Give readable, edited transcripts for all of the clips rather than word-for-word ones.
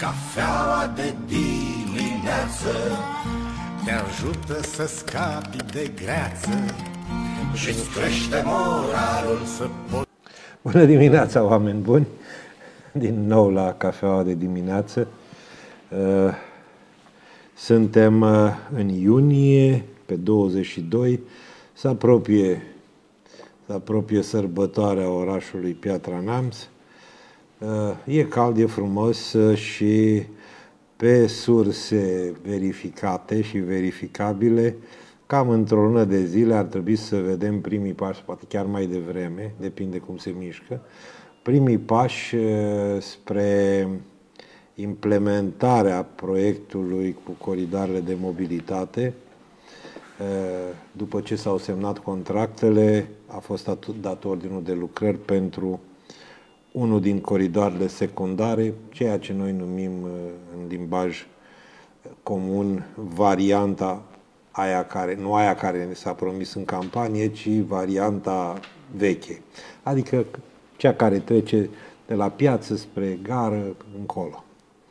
Cafeaua de dimineață te ajută să scapi de greață și-ți crește moralul să poți... Bună dimineața, oameni buni! Din nou la Cafeaua de dimineață. Suntem în iunie, pe 22, se apropie sărbătoarea orașului Piatra Neamț. E cald, e frumos și pe surse verificate și verificabile, cam într-o lună de zile ar trebui să vedem primii pași, poate chiar mai devreme, depinde cum se mișcă, primii pași spre implementarea proiectului cu coridoarele de mobilitate. După ce s-au semnat contractele, a fost dat ordinul de lucrări pentru unul din coridoarele secundare, ceea ce noi numim în limbaj comun varianta aia care, nu aia care ne s-a promis în campanie, ci varianta veche. Adică cea care trece de la piață spre gară încolo.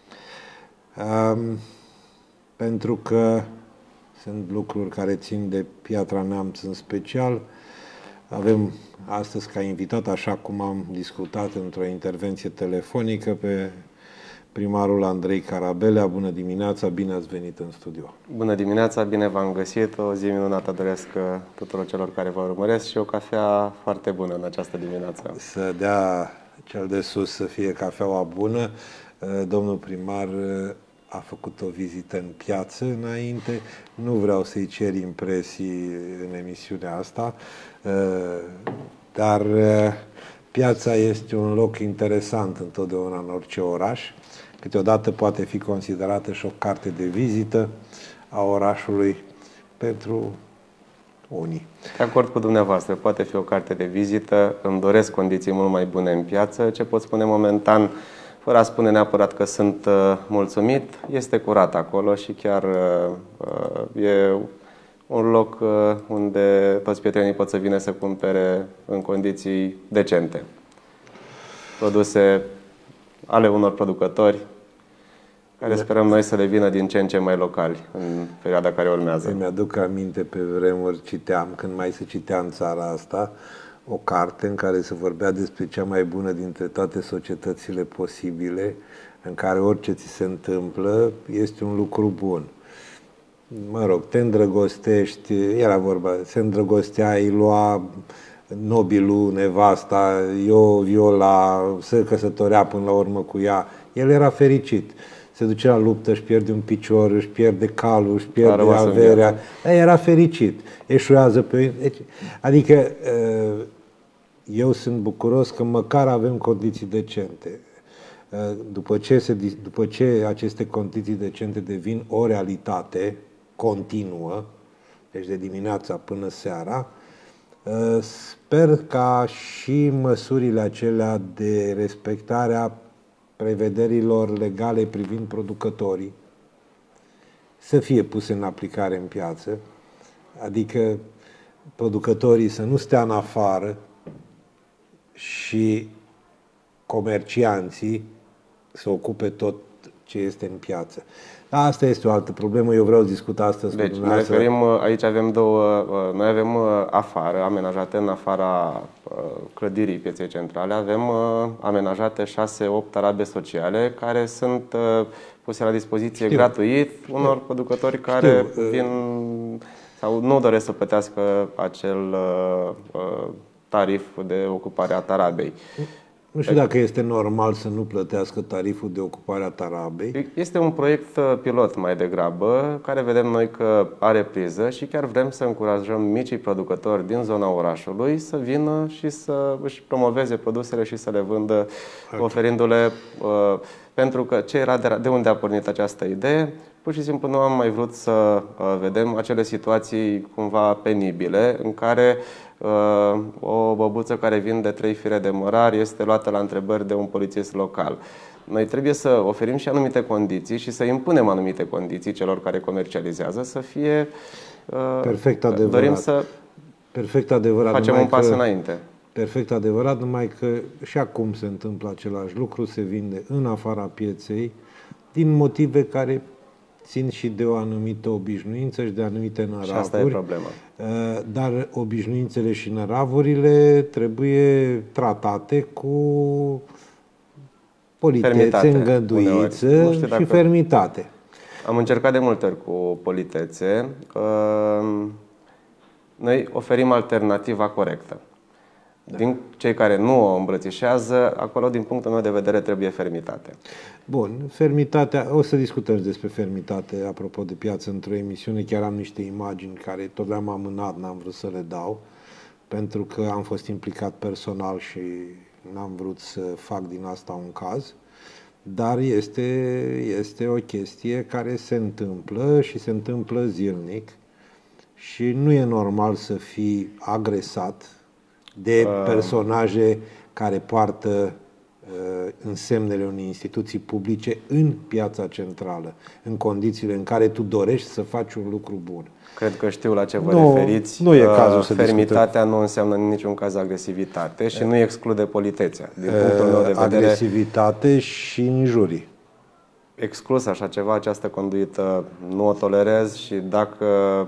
Pentru că sunt lucruri care țin de Piatra Neamț în special, avem astăzi ca invitat, așa cum am discutat într-o intervenție telefonică, pe primarul Andrei Carabelea. Bună dimineața, bine ați venit în studio. Bună dimineața, bine v-am găsit. O zi minunată doresc tuturor celor care vă urmăresc și o cafea foarte bună în această dimineață. Să dea cel de sus să fie cafeaua bună. Domnul primar a făcut o vizită în piață înainte. Nu vreau să-i cer impresii în emisiunea asta, dar piața este un loc interesant întotdeauna în orice oraș. Câteodată poate fi considerată și o carte de vizită a orașului pentru unii. De acord cu dumneavoastră, poate fi o carte de vizită. Îmi doresc condiții mult mai bune în piață. Ce pot spune momentan, fără a spune neapărat că sunt mulțumit, este curat acolo și chiar e un loc unde toți prietenii pot să vină să cumpere în condiții decente. Produse ale unor producători care sperăm noi să devină din ce în ce mai locali în perioada care urmează. Îmi aduc aminte, pe vremuri citeam, când mai se citea în țara asta, o carte în care se vorbea despre cea mai bună dintre toate societățile posibile, în care orice ți se întâmplă este un lucru bun. Mă rog, te îndrăgostești, era vorba, se îndrăgostea, îi lua nobilul, nevasta, Viola, se căsătorea până la urmă cu ea. El era fericit. Se duce la luptă, își pierde un picior, își pierde calul, își pierde averea. Era fericit. Eșuează pe... Adică eu sunt bucuros că măcar avem condiții decente. După ce aceste condiții decente devin o realitate continuă, deci de dimineața până seara, sper ca și măsurile acelea de respectarea prevederilor legale privind producătorii să fie puse în aplicare în piață, adică producătorii să nu stea în afară și comercianții să ocupe tot ce este în piață. Dar asta este o altă problemă, eu vreau să discut astăzi cu dumneavoastră. Aici avem noi avem afară, amenajate în afara clădirii pieței centrale, avem amenajate 6-8 tarabe sociale care sunt puse la dispoziție gratuit unor producători care vin sau nu doresc să plătească acel tarif de ocupare a tarabei. Nu știu dacă este normal să nu plătească tariful de ocupare a tarabei. Este un proiect pilot mai degrabă, care vedem noi că are priză și chiar vrem să încurajăm micii producători din zona orașului să vină și să își promoveze produsele și să le vândă, oferindu-le, pentru că ce era de unde a pornit această idee? Pur și simplu nu am mai vrut să vedem acele situații cumva penibile în care o băbuță care vinde 3 fire de mărar este luată la întrebări de un polițist local. Noi trebuie să oferim și anumite condiții și să impunem anumite condiții celor care comercializează să fie... Perfect adevărat. Dorim să facem un pas înainte. Perfect adevărat, numai că și acum se întâmplă același lucru, se vinde în afara pieței din motive care țin și de o anumită obișnuință și de anumite năravuri. Și asta e problema. Dar obișnuințele și năravurile trebuie tratate cu politețe, îngăduiță și fermitate. Am încercat de multe ori cu politețe. Noi oferim alternativa corectă. Din cei care nu o îmbrățișează, acolo, din punctul meu de vedere, trebuie fermitate. Bun, fermitatea, o să discutăm despre fermitate, apropo de piață, într-o emisiune. Chiar am niște imagini care tot le-am amânat, n-am vrut să le dau, pentru că am fost implicat personal și n-am vrut să fac din asta un caz. Dar este o chestie care se întâmplă și se întâmplă zilnic și nu e normal să fii agresat de personaje care poartă însemnele unei instituții publice în piața centrală, în condițiile în care tu dorești să faci un lucru bun. Cred că știu la ce vă referiți. Nu e cazul să fermitatea discutăm. nu înseamnă în niciun caz agresivitate și nu exclude politețea. Din punctul meu de vedere, agresivitate și injurii. Exclus așa ceva, această conduită nu o tolerez și dacă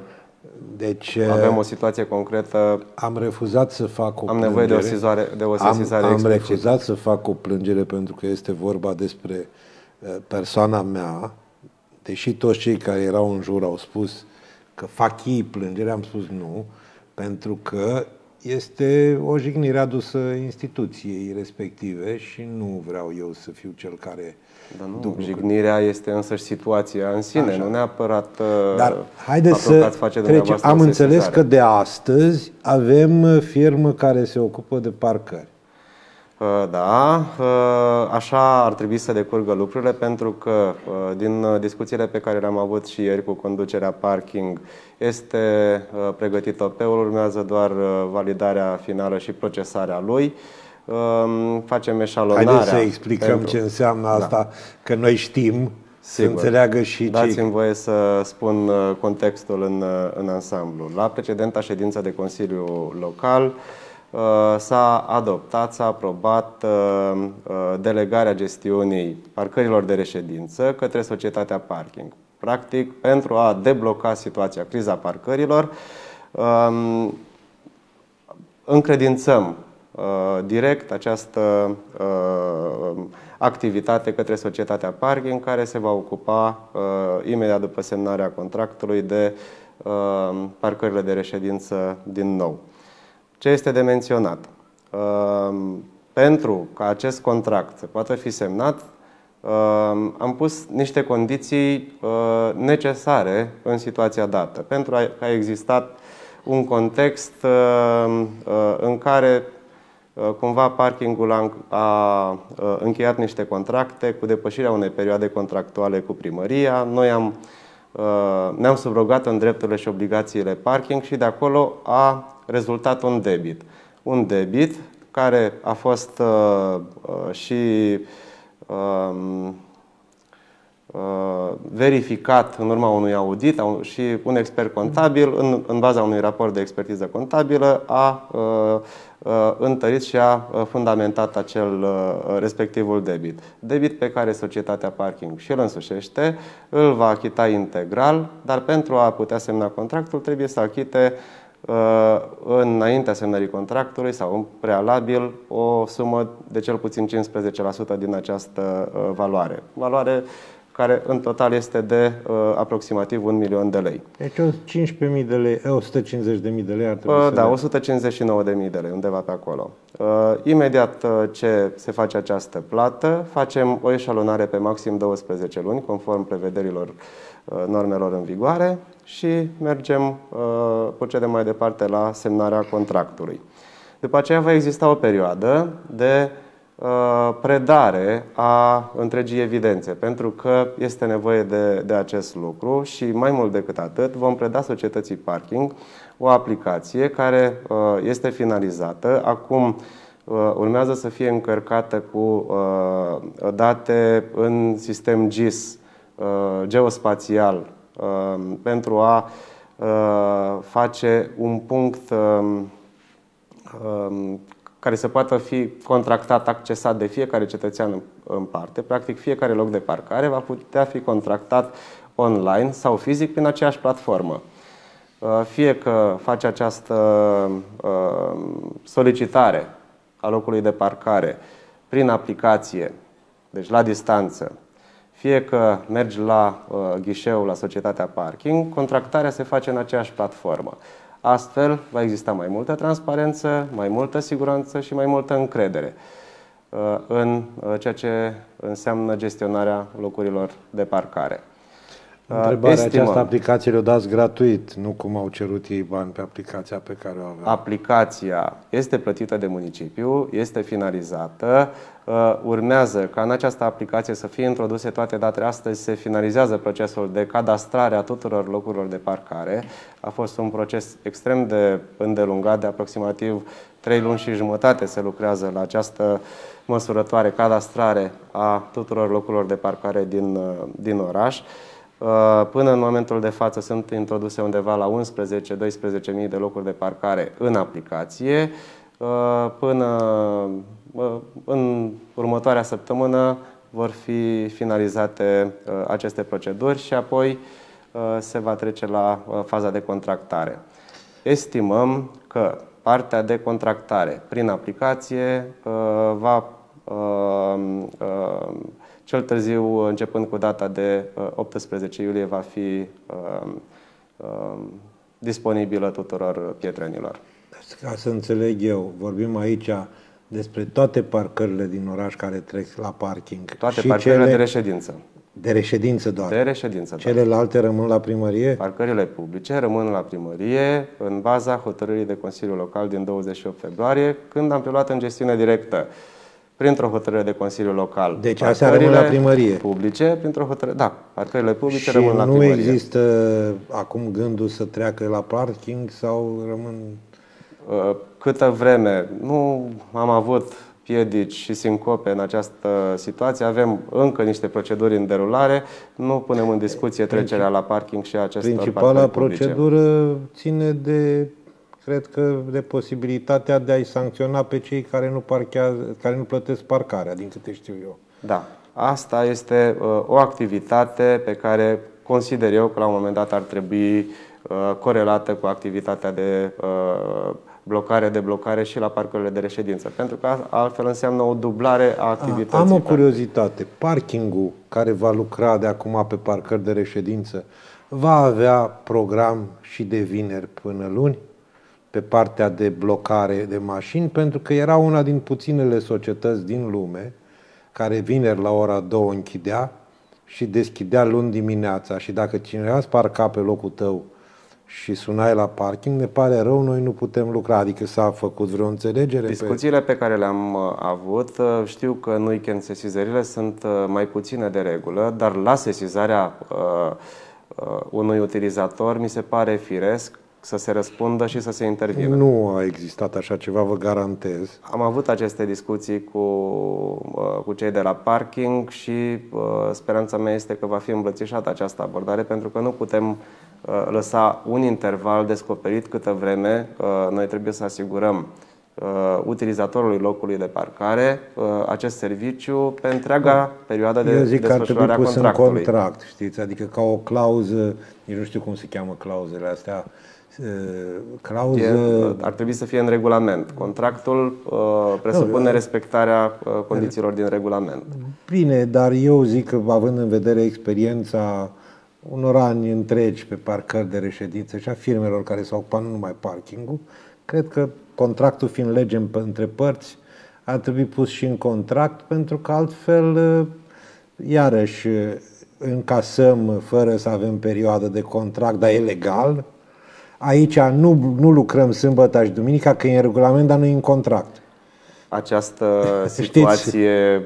avem o situație concretă, am refuzat să fac o plângere. Am nevoie de o sesizare Am refuzat să fac o plângere pentru că este vorba despre persoana mea, deși toți cei care erau în jur au spus că fac ei plângere, am spus nu, pentru că este o jignire adusă instituției respective și nu vreau eu să fiu cel care... Dar nu, jignirea este însăși situația în sine, așa. Nu neapărat Dar haideți să trecem. Am înțeles că de astăzi avem firmă care se ocupă de parcări. Da, așa ar trebui să decurgă lucrurile, pentru că din discuțiile pe care le-am avut și ieri cu conducerea parking este pregătit OP-ul, urmează doar validarea finală și procesarea lui. Facem eșalonarea. Haideți să explicăm ce înseamnă asta, că noi știm, să înțeleagă și cei... Dați-mi voie să spun contextul în ansamblu. La precedenta ședință de Consiliu Local s-a adoptat, s-a aprobat delegarea gestiunii parcărilor de reședință către societatea parking. Practic, pentru a debloca situația, criza parcărilor, încredințăm direct această activitate către societatea parking, care se va ocupa imediat după semnarea contractului de parcările de reședință din nou. Ce este de menționat? Pentru ca acest contract să poată fi semnat, am pus niște condiții necesare în situația dată, pentru că a existat un context în care cumva parkingul a încheiat niște contracte cu depășirea unei perioade contractuale cu primăria. Noi ne-am subrogat în drepturile și obligațiile parking și de acolo a rezultat un debit. Un debit care a fost și verificat în urma unui audit și un expert contabil, în baza unui raport de expertiză contabilă, a întărit și a fundamentat respectivul debit. Debit pe care societatea parking și îl însușește, îl va achita integral, dar pentru a putea semna contractul trebuie să achite înaintea semnării contractului sau în prealabil o sumă de cel puțin 15% din această valoare. Valoare care în total este de aproximativ 1.000.000 de lei. Deci 15.000 de lei, 150.000 de lei ar trebui Da, 159.000 de lei, undeva pe acolo. Imediat ce se face această plată, facem o eșalonare pe maxim 12 luni, conform prevederilor normelor în vigoare și procedem mai departe la semnarea contractului. După aceea va exista o perioadă de predare a întregii evidențe, pentru că este nevoie de acest lucru și mai mult decât atât vom preda societății parking o aplicație care este finalizată. Acum urmează să fie încărcată cu date în sistem GIS geospațial pentru a face un punct care să poată fi contractat, accesat de fiecare cetățean în parte. Practic, fiecare loc de parcare va putea fi contractat online sau fizic prin aceeași platformă. Fie că face această solicitare a locului de parcare prin aplicație, deci la distanță, fie că mergi la ghișeu, la societatea parking, contractarea se face în aceeași platformă. Astfel, va exista mai multă transparență, mai multă siguranță și mai multă încredere în ceea ce înseamnă gestionarea locurilor de parcare. Întrebarea, această aplicație le-o dați gratuit, nu cum au cerut ei bani pe aplicația pe care o aveau. Aplicația este plătită de municipiu, este finalizată, urmează ca în această aplicație să fie introduse toate datele. Astăzi se finalizează procesul de cadastrare a tuturor locurilor de parcare. A fost un proces extrem de îndelungat, de aproximativ 3 luni și jumătate se lucrează la această măsurătoare, cadastrare a tuturor locurilor de parcare din oraș. Până în momentul de față sunt introduse undeva la 11-12.000 de locuri de parcare în aplicație. Până în următoarea săptămână vor fi finalizate aceste proceduri și apoi se va trece la faza de contractare. Estimăm că partea de contractare prin aplicație va cel târziu, începând cu data de 18 iulie, va fi disponibilă tuturor pietrenilor. Ca să înțeleg eu, vorbim aici despre toate parcările din oraș care trec la parking. Toate parcările de reședință. De reședință doar? De reședință, Celelalte rămân la primărie? Parcările publice rămân la primărie în baza hotărârii de Consiliu Local din 28 februarie, când am preluat în gestiune directă printr-o hotărâre de Consiliu Local. Deci astea rămân la primărie. Publice, printr-o hotărâre, da, parcările publice rămân la nu primărie. Există acum gândul să treacă la parking sau rămân... Câtă vreme nu am avut piedici și sincope în această situație, avem încă niște proceduri în derulare, nu punem în discuție trecerea la parking și acestor Principala procedură ține de, cred că, de posibilitatea de a-i sancționa pe cei care nu parchează, care nu plătesc parcarea, din câte știu eu. Da, asta este o activitate pe care consider eu că la un moment dat ar trebui corelată cu activitatea de blocare, deblocare și la parcurile de reședință, pentru că altfel înseamnă o dublare a activității. Am o curiozitate. Parkingul care va lucra de acum pe parcări de reședință va avea program și de vineri până luni pe partea de blocare de mașini, pentru că era una din puținele societăți din lume care vineri la ora 2 închidea și deschidea luni dimineața, și dacă cineva îți parca pe locul tău și sunai la parking, ne pare rău, noi nu putem lucra. Adică s-a făcut vreo înțelegere? Discuțiile pe care le-am avut, știu că în weekend sesizările sunt mai puține de regulă, dar la sesizarea unui utilizator mi se pare firesc să se răspundă și să se intervină. Nu a existat așa ceva, vă garantez. Am avut aceste discuții cu cei de la parking și speranța mea este că va fi îmbrățișată această abordare, pentru că nu putem lăsa un interval descoperit câtă vreme noi trebuie să asigurăm utilizatorului locului de parcare acest serviciu pe întreaga perioadă de desfășurare a contractului. Eu zic că ar trebui pus în contract, știți? Adică ca o clauză, eu nu știu cum se cheamă clauzele astea, ar trebui să fie în regulament. Contractul presupune respectarea condițiilor din regulament. Bine, dar eu zic că, având în vedere experiența unor ani întregi pe parcări de reședință și a firmelor care s-au ocupat nu numai parking-ul, cred că contractul fiind lege între părți, ar trebui pus și în contract, pentru că altfel, iarăși, încasăm fără să avem perioadă de contract, dar e legal. Aici nu lucrăm sâmbătă și duminica, că e în regulament, dar nu e în contract. Această situație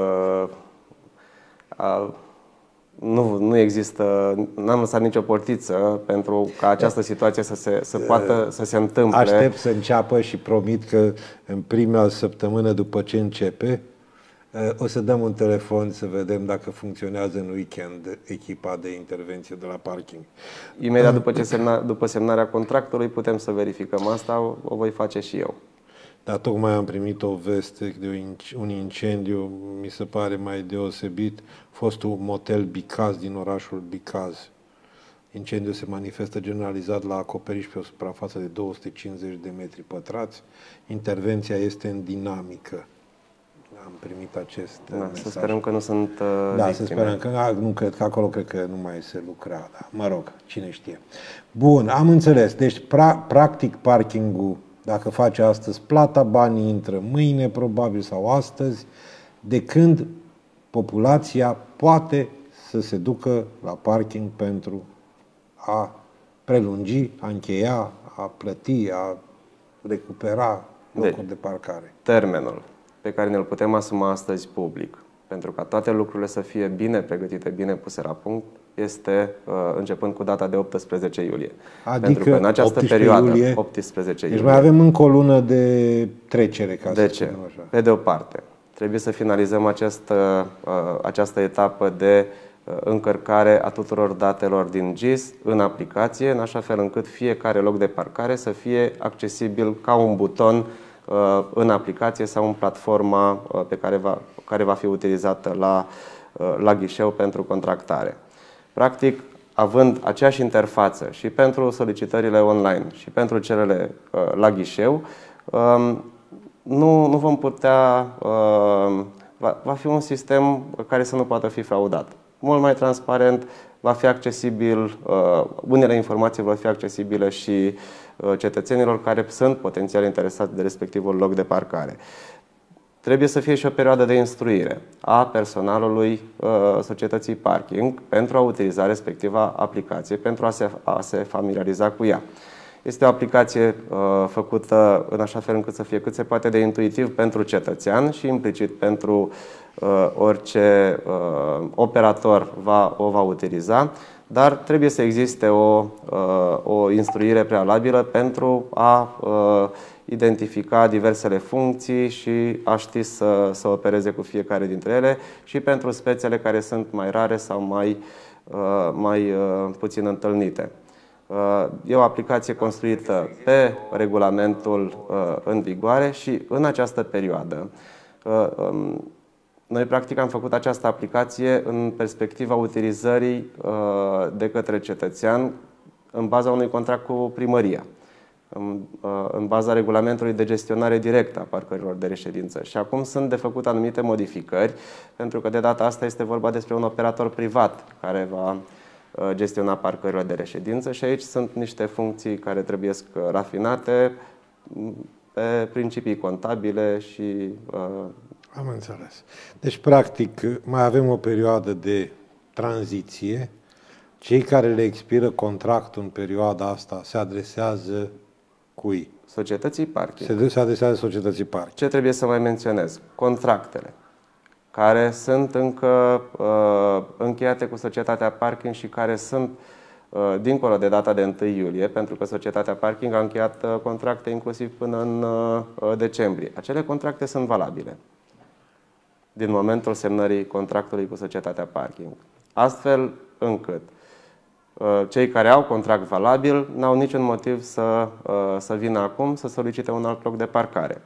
nu există, n-am lăsat nicio portiță pentru ca această situație să poată să se întâmple. Aștept să înceapă și promit că în prima săptămână după ce începe o să dăm un telefon să vedem dacă funcționează în weekend echipa de intervenție de la parking. Imediat după semnarea contractului putem să verificăm asta, o voi face și eu. Dar tocmai am primit o veste de un incendiu, mi se pare mai deosebit, fostul motel Bicaz din orașul Bicaz. Incendiul se manifestă generalizat la acoperiș pe o suprafață de 250 de metri pătrați. Intervenția este în dinamică. Am primit acest mesaj. Să sperăm că nu sunt Da, victime. să sperăm că nu cred că acolo cred că nu mai se lucra. Da. Mă rog, cine știe. Bun, am înțeles. Deci, practic, parkingul, dacă face astăzi plata, banii intră mâine, probabil, sau astăzi, de când populația poate să se ducă la parking pentru a prelungi, a încheia, a plăti, a recupera locuri de parcare. Termenul pe care ne-l putem asuma astăzi public, pentru ca toate lucrurile să fie bine pregătite, bine puse la punct, este începând cu data de 18 iulie. Adică pentru că în această perioadă, 18 iulie... Deci mai avem încă o lună de trecere, ca de să ce? spunem așa. Pe de o parte, trebuie să finalizăm această etapă de încărcare a tuturor datelor din GIS în aplicație, în așa fel încât fiecare loc de parcare să fie accesibil ca un buton în aplicație sau în platforma care va fi utilizată la ghișeu pentru contractare. Practic, având aceeași interfață și pentru solicitările online și pentru cele la ghișeu, nu vom putea, va fi un sistem care să nu poată fi fraudat. Mult mai transparent, va fi accesibil, unele informații vor fi accesibile și cetățenilor care sunt potențial interesați de respectivul loc de parcare. Trebuie să fie și o perioadă de instruire a personalului societății parking pentru a utiliza respectiva aplicație, pentru a se familiariza cu ea. Este o aplicație făcută în așa fel încât să fie cât se poate de intuitiv pentru cetățean și implicit pentru orice operator o va utiliza, dar trebuie să existe o instruire prealabilă pentru a identifica diversele funcții și a ști să opereze cu fiecare dintre ele și pentru spețele care sunt mai rare sau mai puțin întâlnite. E o aplicație construită pe regulamentul în vigoare și în această perioadă noi practic am făcut această aplicație în perspectiva utilizării de către cetățean în baza unui contract cu primăria, în baza regulamentului de gestionare directă a parcărilor de reședință. Și acum sunt de făcut anumite modificări, pentru că de data asta este vorba despre un operator privat care va gestiona parcările de reședință și aici sunt niște funcții care trebuie rafinate pe principii contabile și... Am înțeles. Deci, practic, mai avem o perioadă de tranziție. Cei care le expiră contractul în perioada asta se adresează cui? Societății parking. Se adresează societății parking. Ce trebuie să mai menționez? Contractele care sunt încă încheiate cu societatea parking și care sunt dincolo de data de 1 iulie, pentru că societatea parking a încheiat contracte inclusiv până în decembrie. Acele contracte sunt valabile din momentul semnării contractului cu societatea parking. Astfel încât cei care au contract valabil n-au niciun motiv să vină acum să solicite un alt loc de parcare.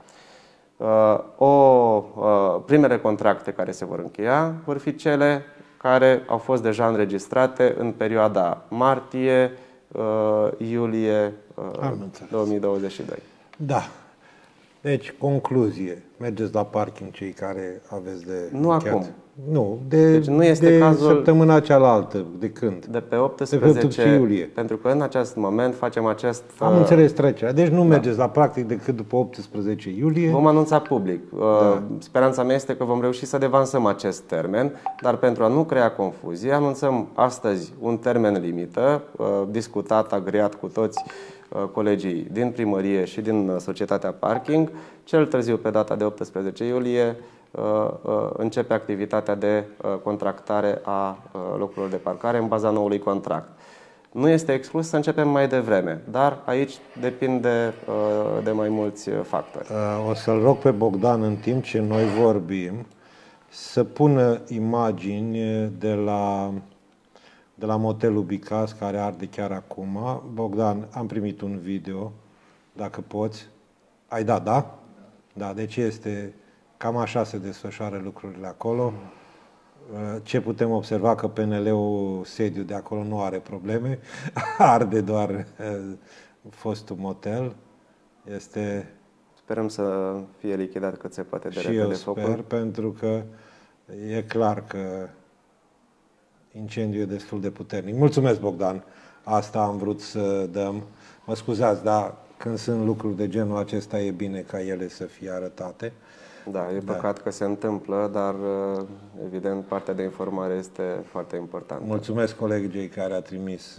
Primele contracte care se vor încheia vor fi cele care au fost deja înregistrate în perioada martie-iulie 2022. Da. Deci, concluzie. Mergeți la parking cei care aveți de Nu încheiat. acum. Nu, deci nu este cazul săptămâna cealaltă. De când? De pe 18 iulie. Pentru că în acest moment facem acest... Am înțeles trecerea. Deci nu mergeți la practic decât după 18 iulie. Vom anunța public. Speranța mea este că vom reuși să devansăm acest termen, dar pentru a nu crea confuzie, anunțăm astăzi un termen limită, discutat, agreat cu toți colegii din primărie și din societatea parking. Cel târziu, pe data de 18 iulie, începe activitatea de contractare a locurilor de parcare în baza noului contract. Nu este exclus să începem mai devreme, dar aici depinde de mai mulți factori. O să-l rog pe Bogdan, în timp ce noi vorbim, să pună imagini de la motelul Bicaz, care arde chiar acum. Bogdan, am primit un video, dacă poți. Ai dat, da? Da, deci este cam așa se desfășoară lucrurile acolo. Ce putem observa că PNL-ul sediu de acolo nu are probleme, arde doar fostul motel. Sperăm să fie lichidat cât se poate de repede. Și eu sper, pentru că e clar că incendiul e destul de puternic. Mulțumesc, Bogdan. Asta am vrut să dăm. Mă scuzați, dar când sunt lucruri de genul acesta e bine ca ele să fie arătate. Da, e păcat că se întâmplă, dar evident partea de informare este foarte importantă. Mulțumesc colegii care a trimis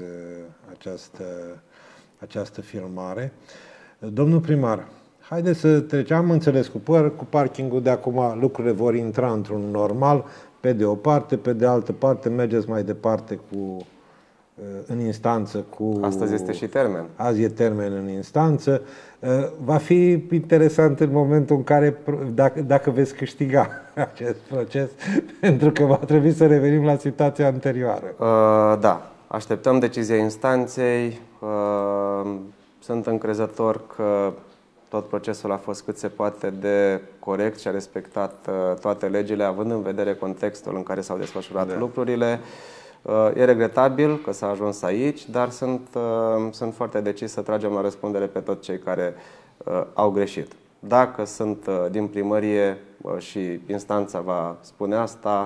această filmare. Domnul primar, haideți să trecem, am înțeles cu parkingul de acum lucrurile vor intra într-un normal, pe de o parte, pe de altă parte mergeți mai departe în instanță cu... Astăzi este și termen. Azi e termen în instanță. Va fi interesant în momentul în care, dacă veți câștiga acest proces, pentru că va trebui să revenim la situația anterioară. Da, așteptăm decizia instanței. Sunt încrezător că tot procesul a fost cât se poate de corect și a respectat toate legile, având în vedere contextul în care s-au desfășurat lucrurile. E regretabil că s-a ajuns aici, dar sunt foarte decis să tragem la răspundere pe toți cei care au greșit. Dacă sunt din primărie și instanța va spune asta,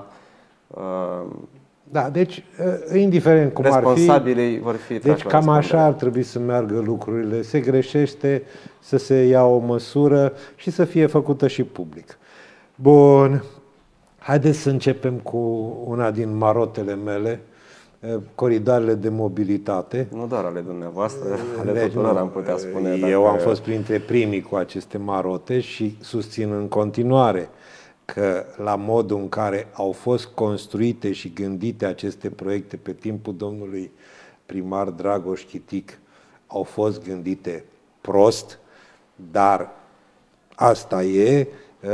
da, deci, indiferent cum responsabilii vor fi deci cam așa ar trebui să meargă lucrurile. Se greșește, să se ia o măsură și să fie făcută și public. Bun. Haideți să începem cu una din marotele mele, coridoarele de mobilitate. Nu doar ale dumneavoastră, ale tuturor am putea spune. Eu am fost printre primii cu aceste marote și susțin în continuare că la modul în care au fost construite și gândite aceste proiecte pe timpul domnului primar Dragoș Chitic au fost gândite prost, dar asta e.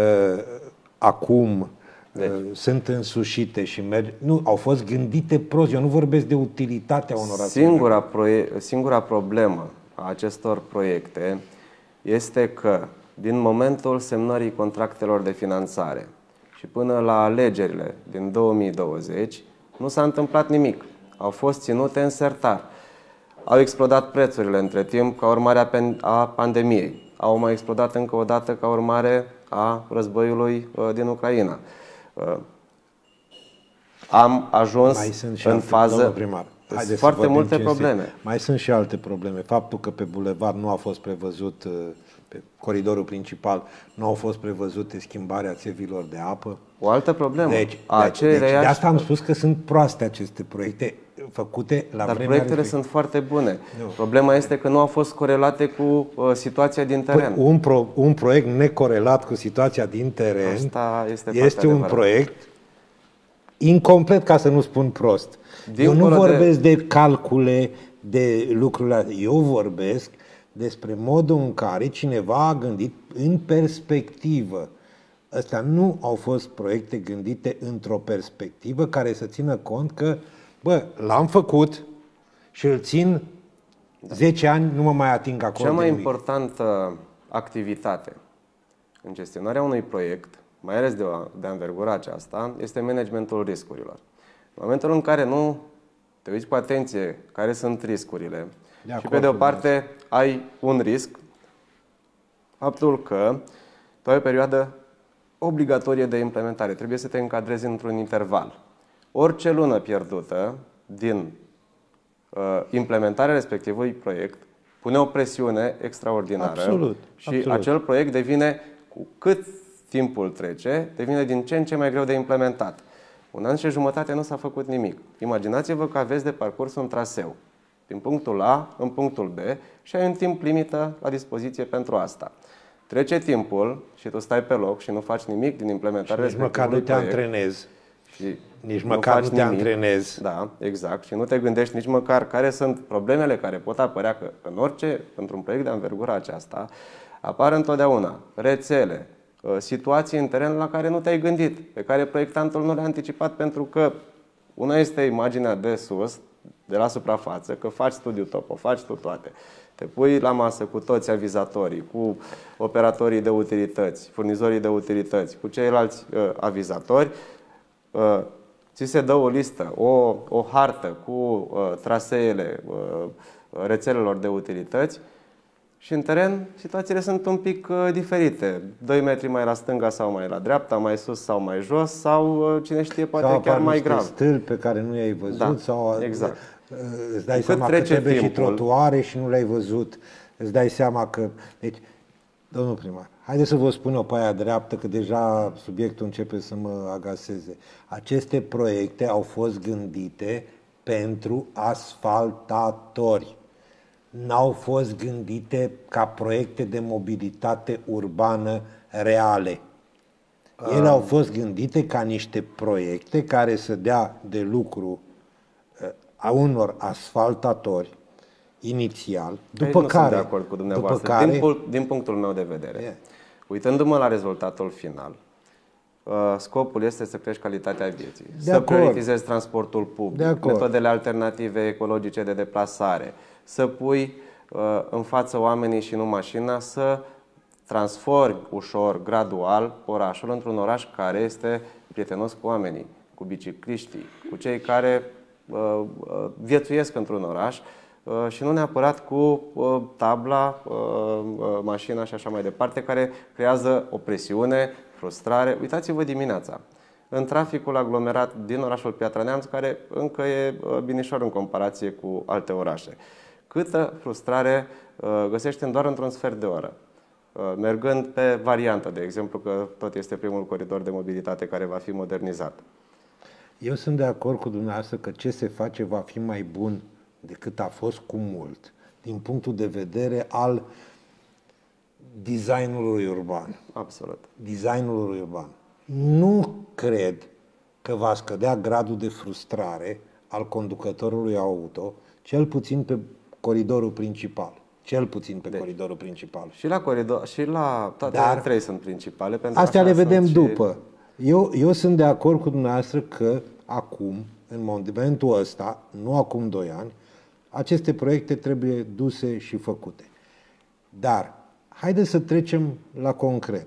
Acum sunt însușite și merg. Nu, au fost gândite prost. Eu nu vorbesc de utilitatea unor Singura problemă a acestor proiecte este că din momentul semnării contractelor de finanțare și până la alegerile din 2020 nu s-a întâmplat nimic. Au fost ținute în sertar. Au explodat prețurile între timp ca urmare a pandemiei. Au mai explodat încă o dată ca urmare a războiului din Ucraina. Am ajuns în fază... Primar, foarte multe probleme. Mai sunt și alte probleme. Faptul că pe bulevard nu a fost prevăzut, pe coridorul principal, nu au fost prevăzute schimbarea țevilor de apă. O altă problemă. Deci de asta am spus că sunt proaste aceste proiecte făcute la Dar proiectele sunt foarte bune. Problema este că nu au fost corelate cu situația din teren. Un proiect necorelat cu situația din teren este un proiect incomplet, ca să nu spun prost. Eu nu vorbesc de calcule, de lucrurile. Eu vorbesc despre modul în care cineva a gândit în perspectivă. Astea nu au fost proiecte gândite într-o perspectivă care să țină cont că, l-am făcut și îl țin 10 ani, nu mă mai ating acolo. Cea mai importantă activitate în gestionarea unui proiect, mai ales de anvergura aceasta, este managementul riscurilor. În momentul în care nu te uiți cu atenție care sunt riscurile și pe de o parte ai un risc, faptul că tu ai o perioadă obligatorie de implementare, trebuie să te încadrezi într-un interval. Orice lună pierdută din implementarea respectivului proiect pune o presiune extraordinară și acel proiect devine, cu cât timpul trece, devine din ce în ce mai greu de implementat. Un an și jumătate nu s-a făcut nimic. Imaginați-vă că aveți de parcurs un traseu din punctul A în punctul B și ai un timp limită la dispoziție pentru asta. Trece timpul și tu stai pe loc și nu faci nimic din implementarea respectivului proiect. Nici măcar nu te antrenezi. Și nici măcar nu te antrenezi. Da, exact. Și nu te gândești nici măcar care sunt problemele care pot apărea, că într-un proiect de anvergura aceasta, apar întotdeauna rețele, situații în teren la care nu te-ai gândit, pe care proiectantul nu le-a anticipat, pentru că una este imaginea de sus, de la suprafață, că faci studiu topo, faci tu toate. Te pui la masă cu toți avizatorii, cu operatorii de utilități, furnizorii de utilități, cu ceilalți avizatori, ți se dă o listă, o hartă cu traseele rețelelor de utilități și în teren situațiile sunt un pic diferite. 2 metri mai la stânga sau mai la dreapta, mai sus sau mai jos sau cine știe, poate sau chiar mai grav. Stâlpi pe care nu i-ai văzut, da, sau exact. Îți dai seama că trebuie și trotuare și nu le-ai văzut. Îți dai seama că... Deci, domnul primar, haideți să vă spun eu pe aia dreaptă, că deja subiectul începe să mă agaseze. Aceste proiecte au fost gândite pentru asfaltatori. N-au fost gândite ca proiecte de mobilitate urbană reale. Ele au fost gândite ca niște proiecte care să dea de lucru a unor asfaltatori inițial, după care... Nu sunt de acord cu dumneavoastră. Din punctul meu de vedere, uitându-mă la rezultatul final, scopul este să crești calitatea vieții, să prioritizezi transportul public, metodele alternative ecologice de deplasare, să pui în față oamenii și nu mașina, să transformi ușor, gradual, orașul într-un oraș care este prietenos cu oamenii, cu bicicliștii, cu cei care viețuiesc într-un oraș și nu neapărat cu tabla, mașina și așa mai departe, care creează o presiune, frustrare. Uitați-vă dimineața în traficul aglomerat din orașul Piatra Neamț, care încă e binișor în comparație cu alte orașe. Câtă frustrare găsești doar într-un sfert de oră, mergând pe variantă, de exemplu, că tot este primul coridor de mobilitate care va fi modernizat. Eu sunt de acord cu dumneavoastră că ce se face va fi mai bun decât a fost cu mult, din punctul de vedere al designului urban. Absolut. Designului urban. Nu cred că va scădea gradul de frustrare al conducătorului auto, cel puțin pe coridorul principal. Cel puțin pe coridorul principal. Și la coridor, și la toate trei sunt principale. Pentru astea le vedem după. Eu sunt de acord cu dumneavoastră că acum, în momentul ăsta, nu acum 2 ani, aceste proiecte trebuie duse și făcute. Dar, haideți să trecem la concret.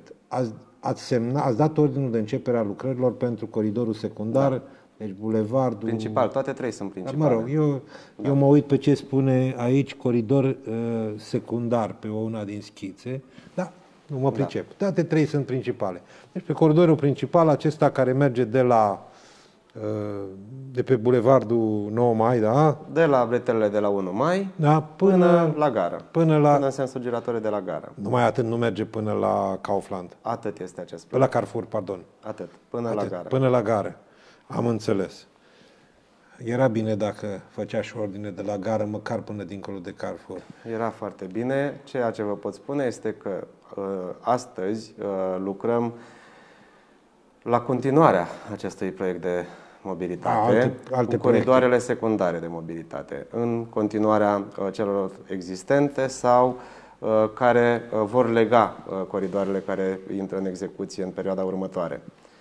Ați dat ordinul de începere a lucrărilor pentru coridorul secundar, da. Deci bulevardul... Principal, toate 3 sunt principale. Mă rog, eu mă uit pe ce spune aici coridor secundar pe una din schițe, da, nu mă pricep. Da. Toate 3 sunt principale. Deci pe coridorul principal, acesta care merge de pe bulevardul 9 Mai, da? De la bretelele de la 1 Mai, da, până la gară. Până în sensul giratorii de la gară. Numai atât, nu merge până la Kaufland. Atât este acest plan. La Carrefour, pardon. Atât, până la gară. Până la gară. Am înțeles. Era bine dacă făcea și ordine de la gară, măcar până dincolo de Carrefour. Era foarte bine. Ceea ce vă pot spune este că astăzi lucrăm la continuarea acestui proiect de mobilitate, alte cu coridoarele secundare de mobilitate, în continuarea celor existente sau care vor lega coridoarele care intră în execuție în perioada următoare.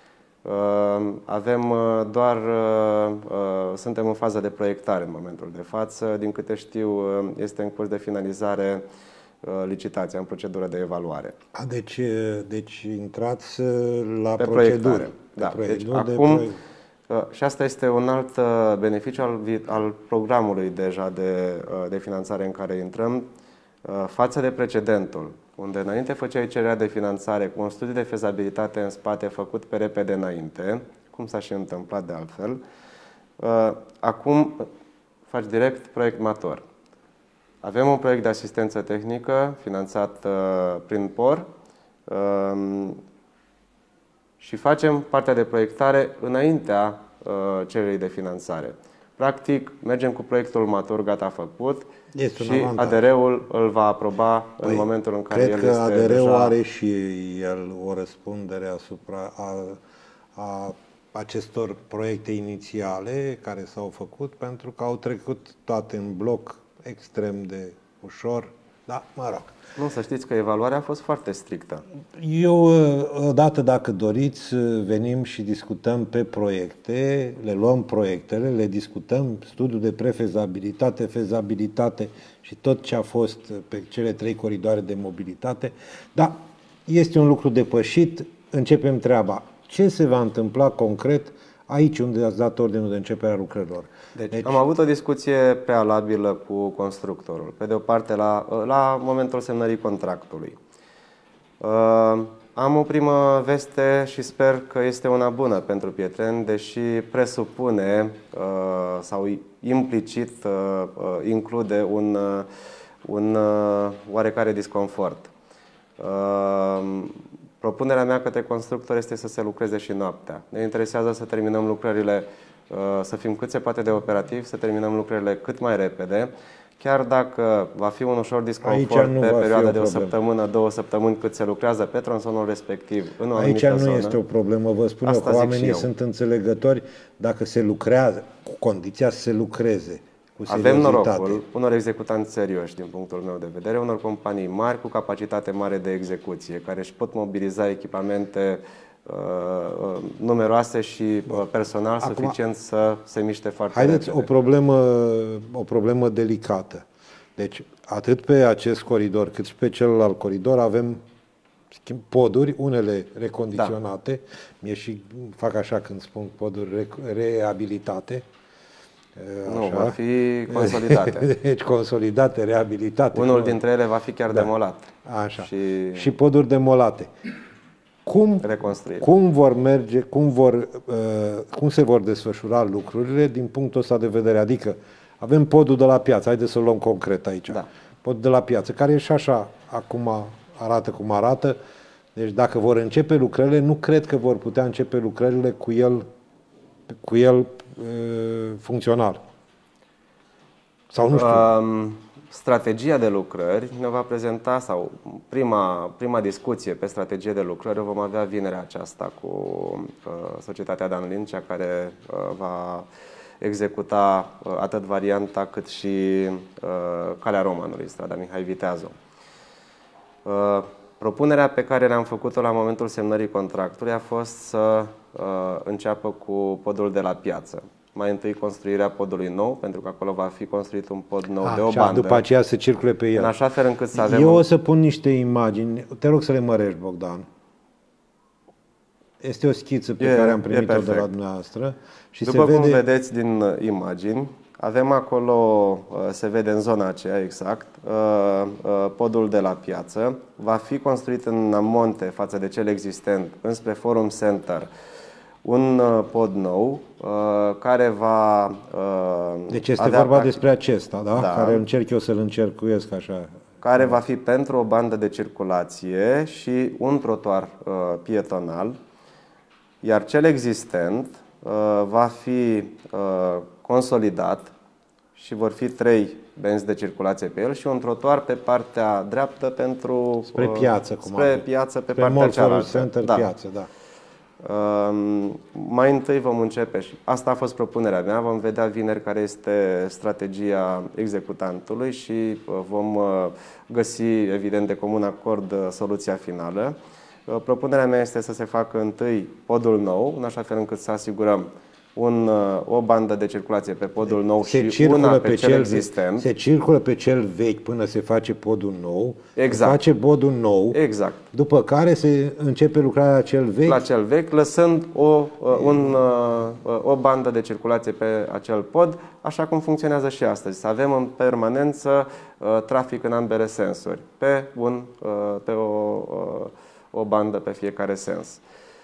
Suntem în fază de proiectare în momentul de față. Din câte știu, este în curs de finalizare licitația, în procedură de evaluare. Deci intrați la procedură. Da. Deci, acum, și asta este un alt beneficiu al programului deja de finanțare în care intrăm, față de precedentul, unde înainte făceai cererea de finanțare cu un studiu de fezabilitate în spate făcut pe repede înainte, cum s-a și întâmplat de altfel, acum faci direct proiect mator. Avem un proiect de asistență tehnică finanțat prin POR și facem partea de proiectare înaintea cererii de finanțare. Practic, mergem cu proiectul matur gata făcut și ADR-ul îl va aproba în momentul în care el este deja... Cred că ADR-ul are și el o răspundere asupra a acestor proiecte inițiale care s-au făcut, pentru că au trecut toate în bloc extrem de ușor Da, mă rog. Nu, să știți că evaluarea a fost foarte strictă. Eu, odată, dacă doriți, venim și discutăm pe proiecte, le luăm proiectele, le discutăm, studiul de prefezabilitate, fezabilitate și tot ce a fost pe cele 3 coridoare de mobilitate. Da, este un lucru depășit, începem treaba. Ce se va întâmpla concret aici unde ați dat ordinul de începere a lucrărilor? Deci, am avut o discuție prealabilă cu constructorul. Pe de o parte, la momentul semnării contractului. Am o primă veste și sper că este una bună pentru Pietreni, deși presupune sau implicit include un oarecare disconfort. Propunerea mea către constructor este să se lucreze și noaptea. Ne interesează să terminăm lucrările, să fim cât se poate de operativi, să terminăm lucrările cât mai repede, chiar dacă va fi un ușor disconfort pe perioada de o săptămână, 2 săptămâni cât se lucrează pe tronsonul respectiv în o anumită zonă. Aici nu este o problemă, vă spun eu că oamenii sunt înțelegători dacă se lucrează, cu condiția să se lucreze. Avem norocul unor executanți serioși din punctul meu de vedere, unor companii mari cu capacitate mare de execuție, care își pot mobiliza echipamente numeroase și personal suficient să se miște foarte repede. Haideți, o problemă delicată. Deci, atât pe acest coridor, cât și pe celălalt coridor avem poduri, unele recondiționate, mie și fac așa când spun poduri reabilitate. Nu, va fi consolidate. Deci consolidate, reabilitate. Unul dintre ele va fi chiar demolat. Așa. Și poduri demolate. Cum vor merge, cum se vor desfășura lucrurile din punctul ăsta de vedere? Adică avem podul de la piață, haideți să luăm concret aici. Da. Podul de la piață, care e și așa, acum arată cum arată. Deci dacă vor începe lucrările, nu cred că vor putea începe lucrările cu el funcțional. Sau nu știu. Strategia de lucrări ne va prezenta, sau prima discuție pe strategie de lucrări o vom avea vinerea aceasta cu societatea Danlin, cea care va executa atât varianta cât și Calea Romanului, strada Mihai Viteazu. Propunerea pe care le-am făcut-o la momentul semnării contractului a fost să înceapă cu podul de la piață. Mai întâi construirea podului nou, pentru că acolo va fi construit un pod nou de o bandă. După aceea să circule pe el. În așa fel încât să avem... Eu o să pun niște imagini. Te rog să le mărești, Bogdan. Este o schiță pe care am primit-o de la dumneavoastră. Și după cum vedeți din imagini, avem acolo, se vede în zona aceea exact, podul de la piață. Va fi construit în amonte față de cel existent, înspre Forum Center, un pod nou care va deci este vorba despre acesta, da? Care încerc eu să-l încercuiesc așa. Care va fi pentru o bandă de circulație și un trotuar pietonal, iar cel existent va fi consolidat și vor fi 3 benzi de circulație pe el și un trotuar pe partea dreaptă pentru spre piață, piață pe partea cealaltă. Center, piață, da. Mai întâi vom începe și asta a fost propunerea mea, vom vedea vineri care este strategia executantului și vom găsi evident de comun acord soluția finală. Propunerea mea este să se facă întâi podul nou, în așa fel încât să asigurăm o bandă de circulație pe podul nou și una pe cel existent. Se circulă pe cel vechi până se face podul nou. Exact. Se face podul nou. Exact. După care se începe lucrarea la cel vechi. La cel vechi, lăsând o bandă de circulație pe acel pod, așa cum funcționează și astăzi. Să avem în permanență trafic în ambele sensuri, pe o bandă pe fiecare sens.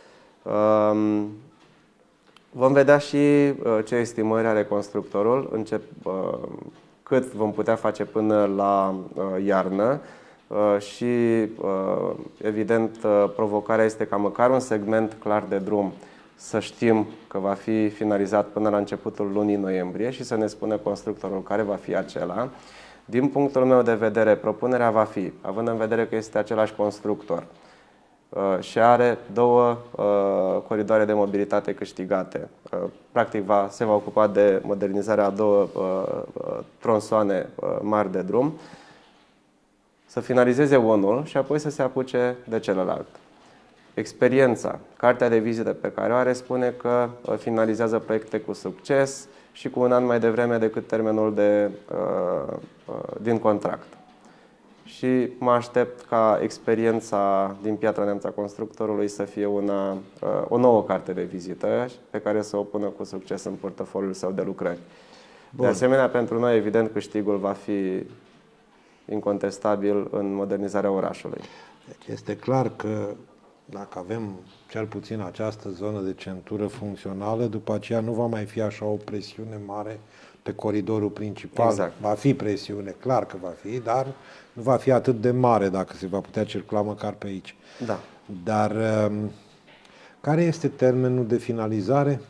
Vom vedea și ce estimări are constructorul, cât vom putea face până la iarnă și, evident, provocarea este ca măcar un segment clar de drum să știm că va fi finalizat până la începutul lunii noiembrie și să ne spună constructorul care va fi acela. Din punctul meu de vedere, propunerea va fi, având în vedere că este același constructor și are 2 coridoare de mobilitate câștigate. Practic se va ocupa de modernizarea a 2 tronsoane mari de drum. să finalizeze unul și apoi să se apuce de celălalt. Experiența, cartea de vizită pe care o are, spune că finalizează proiecte cu succes și cu un an mai devreme decât termenul din contract. Și mă aștept ca experiența din Piatra Neamț a Constructorului să fie o nouă carte de vizită pe care să o pună cu succes în portofoliul său de lucrări. Bun. De asemenea, pentru noi, evident, câștigul va fi incontestabil în modernizarea orașului. Deci este clar că dacă avem cel puțin această zonă de centură funcțională, după aceea nu va mai fi așa o presiune mare pe coridorul principal. Exact. Va fi presiune, clar că va fi, dar nu va fi atât de mare dacă se va putea circula măcar pe aici. Da. Dar care este termenul de finalizare?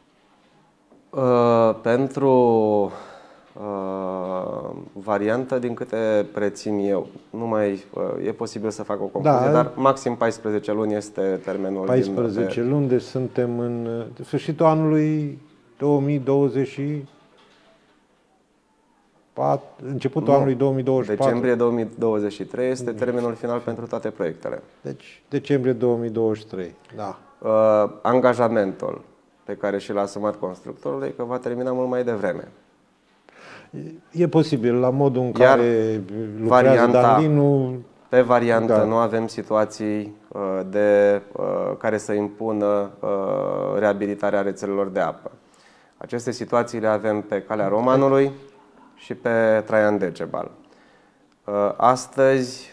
Pentru variantă, din câte prețin eu, nu mai e posibil să fac o concluzie, dar maxim 14 luni este termenul. 14 luni, deci suntem în sfârșitul anului 2020, începutul anului 2024. Decembrie 2023 este termenul final pentru toate proiectele. Deci decembrie 2023, da. Angajamentul pe care și l-a asumat constructorul e că va termina mult mai devreme. E posibil, la modul în care lucrează Danlinu. Pe variantă nu avem situații care să impună reabilitarea rețelelor de apă. Aceste situații le avem pe Calea Romanului și pe Traian Decebal. Astăzi,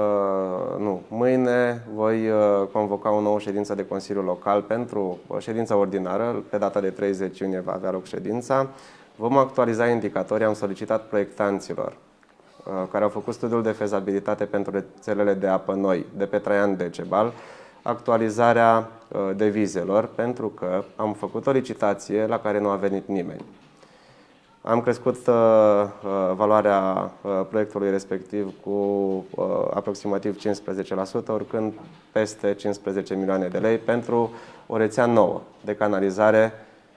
mâine voi convoca o nouă ședință de Consiliu Local pentru ședința ordinară. Pe data de 30 iunie va avea loc ședința. Vom actualiza indicatorii, am solicitat proiectanților care au făcut studiul de fezabilitate pentru rețelele de apă noi de pe Traian Decebal, actualizarea devizelor, pentru că am făcut o licitație la care nu a venit nimeni. Am crescut valoarea proiectului respectiv cu aproximativ 15%, urcând peste 15 milioane de lei pentru o rețea nouă de canalizare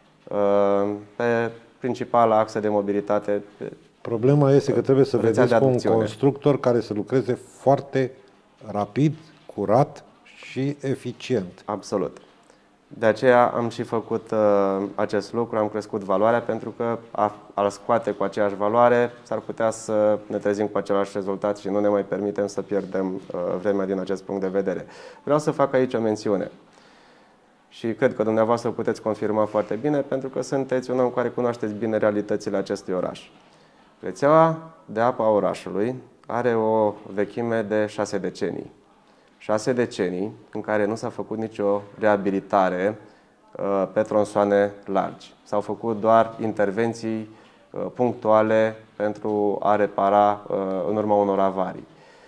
pe principala axă de mobilitate. Problema este că trebuie să vedeți cu un constructor care să lucreze foarte rapid, curat și eficient. Absolut. De aceea am și făcut acest lucru, am crescut valoarea, pentru că al scoate cu aceeași valoare s-ar putea să ne trezim cu același rezultat și nu ne mai permitem să pierdem vremea din acest punct de vedere. Vreau să fac aici o mențiune. Și cred că dumneavoastră puteți confirma foarte bine, pentru că sunteți un om care cunoașteți bine realitățile acestui oraș. Rețeaua de apă a orașului are o vechime de 6 decenii. 6 decenii în care nu s-a făcut nicio reabilitare pe tronsoane largi. S-au făcut doar intervenții punctuale pentru a repara în urma unor avarii.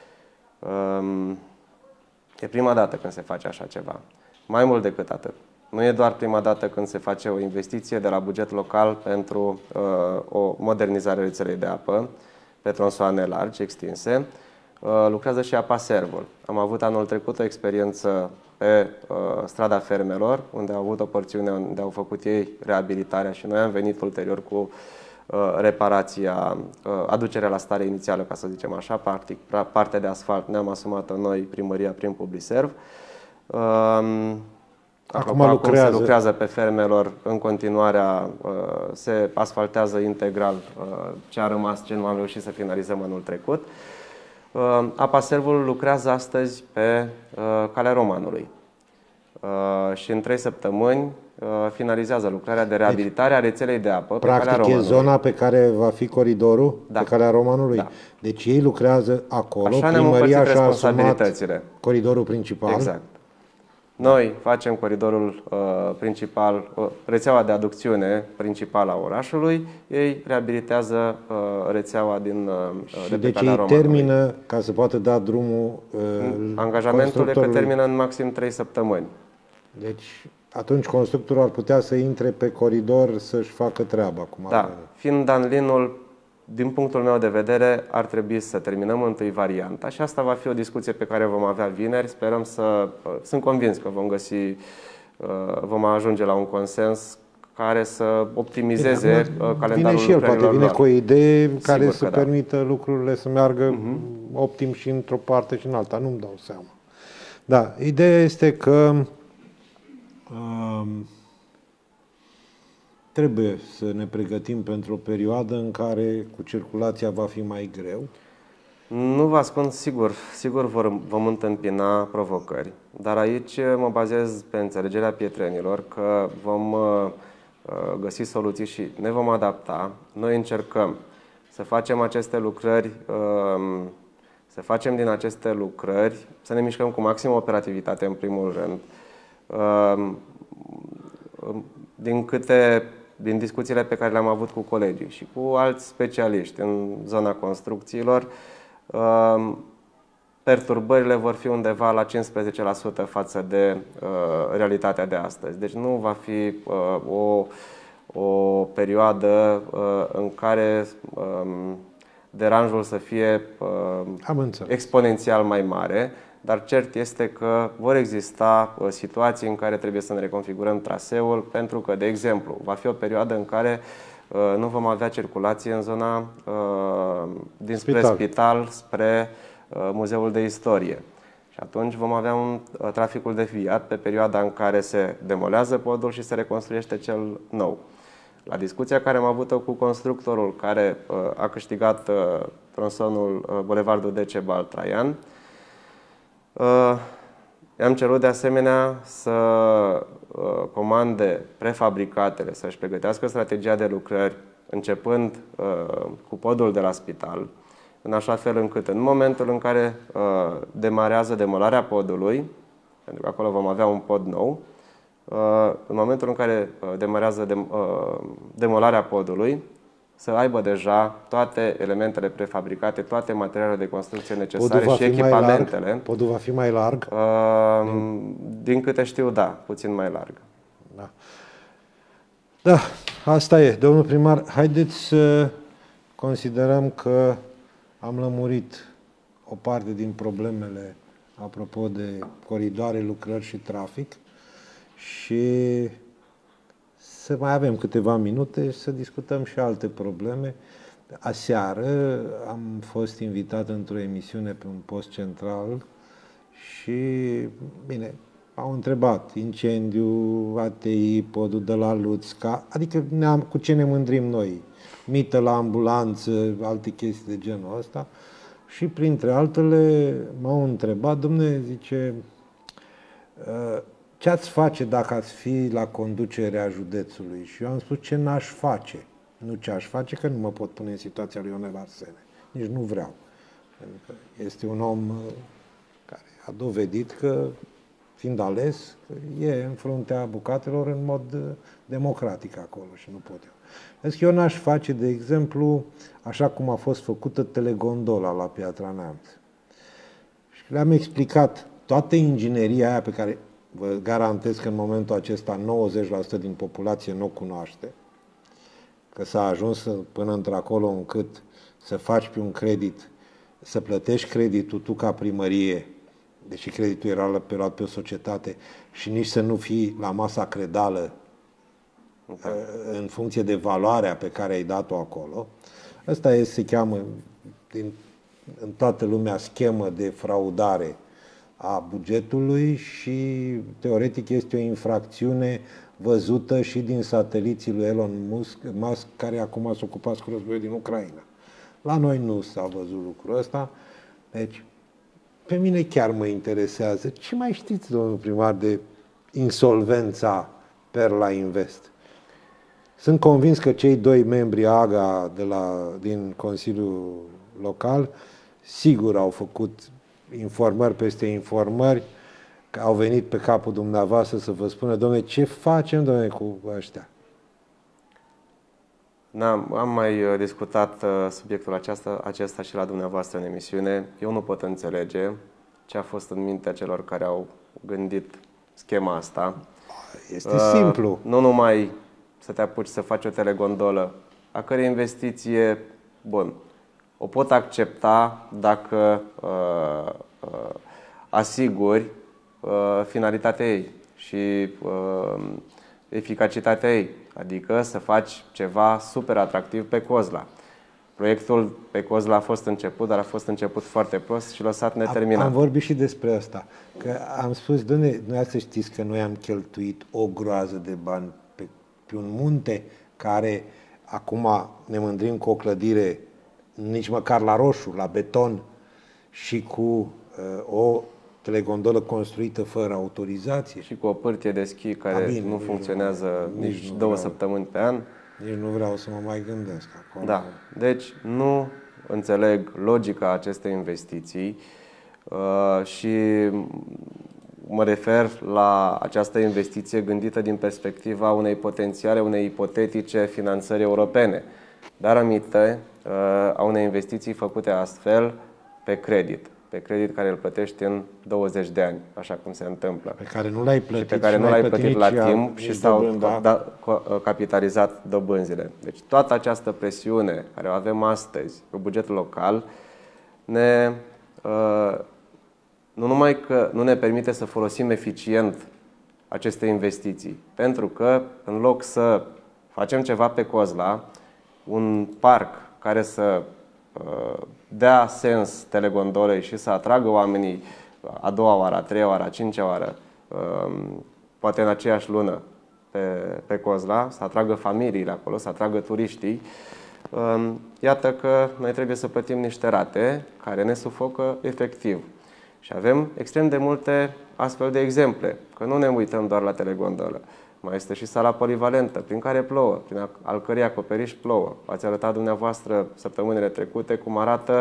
E prima dată când se face așa ceva. Mai mult decât atât. Nu e doar prima dată când se face o investiție de la buget local pentru o modernizare a rețelei de apă pe tronsoane largi, extinse. Lucrează și Apa Servul. Am avut anul trecut o experiență pe strada Fermelor, unde au avut o porțiune unde au făcut ei reabilitarea și noi am venit ulterior cu reparația, aducerea la stare inițială, ca să zicem așa, practic, partea de asfalt ne-am asumat-o noi, primăria, prin Publiserv. Acum se lucrează pe Fermelor, în continuarea se asfaltează integral ce a rămas, ce nu am reușit să finalizăm anul trecut. Apa Servul lucrează astăzi pe Calea Romanului și în 3 săptămâni finalizează lucrarea de reabilitare a rețelei de apă pe Calea Romanului. Practic e zona pe care va fi coridorul pe Calea Romanului? Da. Deci ei lucrează acolo, așa ne-am împărțit responsabilitățile. Coridorul principal. Exact. Noi facem coridorul principal, rețeaua de aducțiune principală a orașului, ei reabilitează rețeaua de pe Calea Romanului. Deci ei termină ca să poată da drumul angajamentul e că termină în maxim 3 săptămâni. Deci atunci constructorul ar putea să intre pe coridor să-și facă treaba. Da, fiind Danlinul, din punctul meu de vedere, ar trebui să terminăm întâi varianta și asta va fi o discuție pe care vom avea vineri. Sunt convins că vom ajunge la un consens care să optimizeze calendarul vine și el, poate vine cu o idee care Sigur să că permită lucrurile să meargă optim și într-o parte și în alta. Nu-mi dau seama. Da, ideea este că trebuie să ne pregătim pentru o perioadă în care cu circulația va fi mai greu. Nu vă ascund, sigur vom întâmpina provocări, dar aici mă bazez pe înțelegerea pietrenilor că vom găsi soluții și ne vom adapta. Noi încercăm să facem aceste lucrări, să facem din aceste lucrări, să ne mișcăm cu maximă operativitate în primul rând. Din discuțiile pe care le-am avut cu colegii și cu alți specialiști în zona construcțiilor, perturbările vor fi undeva la 15% față de realitatea de astăzi. Deci nu va fi o perioadă în care deranjul să fie exponențial mai mare, dar cert este că vor exista situații în care trebuie să ne reconfigurăm traseul, pentru că, de exemplu, va fi o perioadă în care nu vom avea circulație în zona dinspre spital spre Muzeul de Istorie. Și atunci vom avea un traficul deviat pe perioada în care se demolează podul și se reconstruiește cel nou. La discuția care am avut-o cu constructorul care a câștigat tronsonul Bulevardul Decebal Traian, i-am cerut de asemenea să comande prefabricatele, să-și pregătească strategia de lucrări începând cu podul de la spital, în așa fel încât în momentul în care demarează demolarea podului, pentru că acolo vom avea un pod nou, în momentul în care demarează demolarea podului, să aibă deja toate elementele prefabricate, toate materialele de construcție necesare și echipamentele. Podul va fi mai larg? Din câte știu, da, puțin mai larg. Da. Da, asta e. Domnul primar, haideți să considerăm că am lămurit o parte din problemele apropo de coridoare, lucrări și trafic și să mai avem câteva minute și să discutăm și alte probleme. Aseară am fost invitat într-o emisiune pe un post central și, bine, au întrebat incendiu, ATI, podul de la Luțca, adică cu ce ne mândrim noi, mită la ambulanță, alte chestii de genul ăsta. Și printre altele m-au întrebat, dom'le, zice, ce ați face dacă ați fi la conducerea județului? Și eu am spus ce n-aș face. Nu ce aș face, că nu mă pot pune în situația lui Ionel Arsene. Nici nu vreau. Pentru că este un om care a dovedit că, fiind ales, e în fruntea bucatelor în mod democratic acolo și nu pot eu. Deci eu n-aș face, de exemplu, așa cum a fost făcută telegondola la Piatra Neamț. Și le-am explicat toată ingineria aia pe care vă garantez că în momentul acesta 90% din populație nu o cunoaște, că s-a ajuns până într-acolo încât să faci pe un credit, să plătești creditul tu ca primărie, deși creditul era luat pe o societate, și nici să nu fii la masa credală în funcție de valoarea pe care ai dat-o acolo. Asta se cheamă în toată lumea schemă de fraudare a bugetului și teoretic este o infracțiune văzută și din sateliții lui Elon Musk, care acum s-a ocupat cu războiul din Ucraina. La noi nu s-a văzut lucrul ăsta. Deci, pe mine chiar mă interesează. Ce mai știți, domnul primar, de insolvența Perla Invest? Sunt convins că cei doi membri AGA din Consiliul Local sigur au făcut informări peste informări, că au venit pe capul dumneavoastră să vă spună, dom'le, ce facem, dom'le, cu ăștia? Am mai discutat subiectul acesta și la dumneavoastră în emisiune. Eu nu pot înțelege ce a fost în mintea celor care au gândit schema asta. Este simplu. Nu numai să te apuci să faci o telegondolă, a cărei investiție, bun, o pot accepta dacă asiguri finalitatea ei și eficacitatea ei. adică să faci ceva super atractiv pe Cozla. Proiectul pe Cozla a fost început, dar a fost început foarte prost și lăsat neterminat. Am vorbit și despre asta, că am spus, doamne, noi să știți că noi am cheltuit o groază de bani pe un munte care acum ne mândrim cu o clădire nici măcar la roșu, la beton și cu o telegondolă construită fără autorizație. Și cu o pârtie de schi care nu funcționează nici 2 săptămâni pe an. Nici nu vreau să mă mai gândesc acum. Da, deci nu înțeleg logica acestei investiții și mă refer la această investiție gândită din perspectiva unei potențiale, unei ipotetice finanțări europene, dar aminte a unei investiții făcute astfel pe credit care îl plătești în 20 de ani, așa cum se întâmplă. Pe care nu l-ai plătit, și pe care nu l-ai plătit la timp și s-au capitalizat dobânzile. Deci toată această presiune care o avem astăzi pe bugetul local nu numai că nu ne permite să folosim eficient aceste investiții, pentru că în loc să facem ceva pe Cozla, un parc care să dea sens telegondolei și să atragă oamenii a doua oară, a treia oară, a cincea oară, poate în aceeași lună pe Cozla, să atragă familiile acolo, să atragă turiștii. Iată că noi trebuie să plătim niște rate care ne sufocă efectiv. Și avem extrem de multe astfel de exemple, că nu ne uităm doar la telegondolă. Mai este și sala polivalentă, prin care plouă, al cărei acoperiș plouă. Ați arătat dumneavoastră săptămânile trecute cum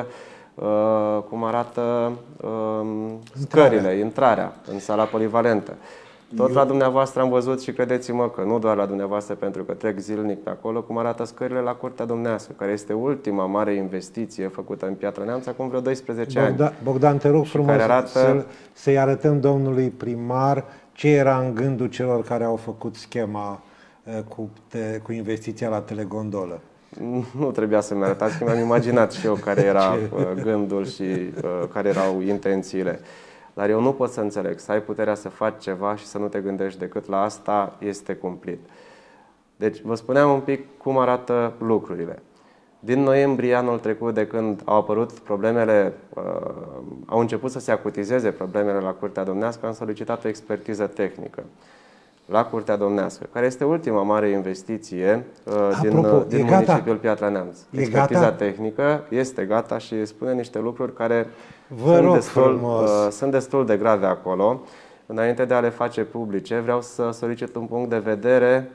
arată scările, intrarea în sala polivalentă. Tot la dumneavoastră am văzut și credeți-mă că nu doar la dumneavoastră, pentru că trec zilnic pe acolo, cum arată scările la Curtea Domnească, care este ultima mare investiție făcută în Piatra Neamț acum vreo 12 ani. Bogdan, te rog frumos să-i arătăm domnului primar ce era în gândul celor care au făcut schema cu investiția la telegondolă. Nu trebuia să-mi arătați, că mi-am imaginat și eu care era gândul și care erau intențiile. Dar eu nu pot să înțeleg, să ai puterea să faci ceva și să nu te gândești decât la asta, este cumplit. Deci vă spuneam un pic cum arată lucrurile. Din noiembrie anul trecut, de când au apărut problemele, au început să se acutizeze problemele la Curtea Domnească, am solicitat o expertiză tehnică la Curtea Domnească, care este ultima mare investiție din municipiul Piatra Neamț. Expertiza tehnică este gata și spune niște lucruri care sunt destul de grave acolo. Înainte de a le face publice, vreau să solicit un punct de vedere